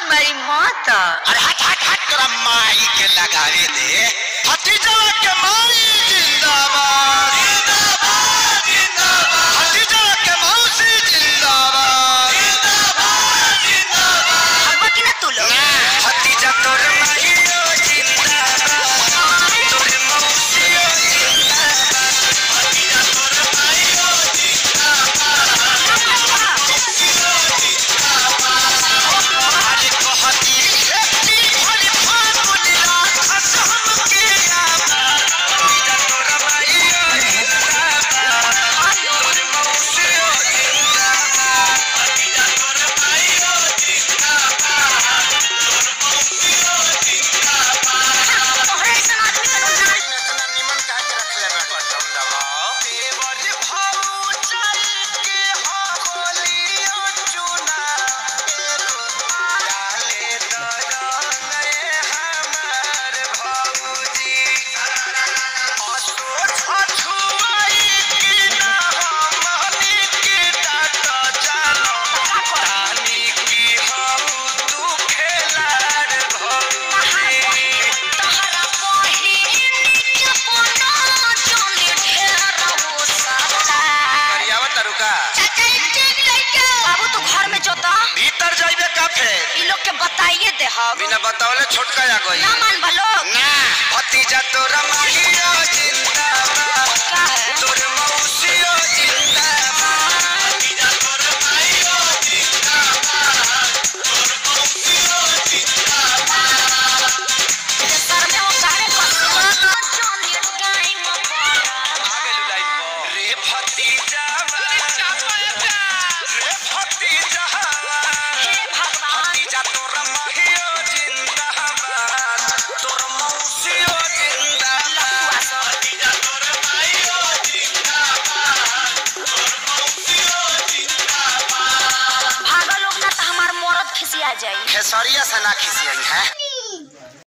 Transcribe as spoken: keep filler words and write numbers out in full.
हमारी माता। अरे हट हट हट तोरा माई के लगावे दे। भतीजा के माई जिंदाबाद जिंदाबाद जिंदाबाद। भतीजा के मौसी जिंदाबाद जिंदाबाद जिंदाबाद। अब कि ना तू लोग भतीजा तोर माई जिंदाबाद तोर मौसी जिंदाबाद। भतीजा तोर माई जिंदाबाद मौसी जिंदाबाद। अरे कहती खेती भरी फागुनिया असम के आबाद। भतीजा तोर माई जिंदाबाद तोर मौसी जिंदाबाद। भतीजा तोर माई जिंदाबाद तोर मौसी जिंदाबाद। तोहरे ऐसा आदमी का तो जान इतना निमन काहे के रखले बा बटन दबाओ। देवर भाऊ चल के हो गोलियो चुना एगो डाले दरंग रे हमार भौजी। असो छछुआई की ना हमनी के डाट जानो तानी की हऊ तू खेलाड़ भौजी। तहरा बहिनी के बना चले ढेर हो सकता। करियावा तरुका चाचा ठीक लइका बाबू तू घर में जोता भीतर जाइबे का फेर ई लोग के बताइए दे हम बिना बतावले छोटका आ गई ना मान भलो ना। भतीजा तोरा माहियो जिंदाबाद का है तोर मौसियो जिंदाबाद। भतीजा तोर माहियो जिंदाबाद तोर मौसियो जिंदाबाद। तेरे सर में वो सारे कसम चले टाइम पर आगे लाइन पर रे भतीजा रे भतीजा हे भगवान भतीजा तोर माहियो जिंदाबाद तोर मौसियो जिंदाबाद। भतीजा तोर माहियो जिंदाबाद तोर मौसियो जिंदाबाद। भागा लोग ना तो हमार मरद खिसिया जाई खेसरिया से ना खिसियई है।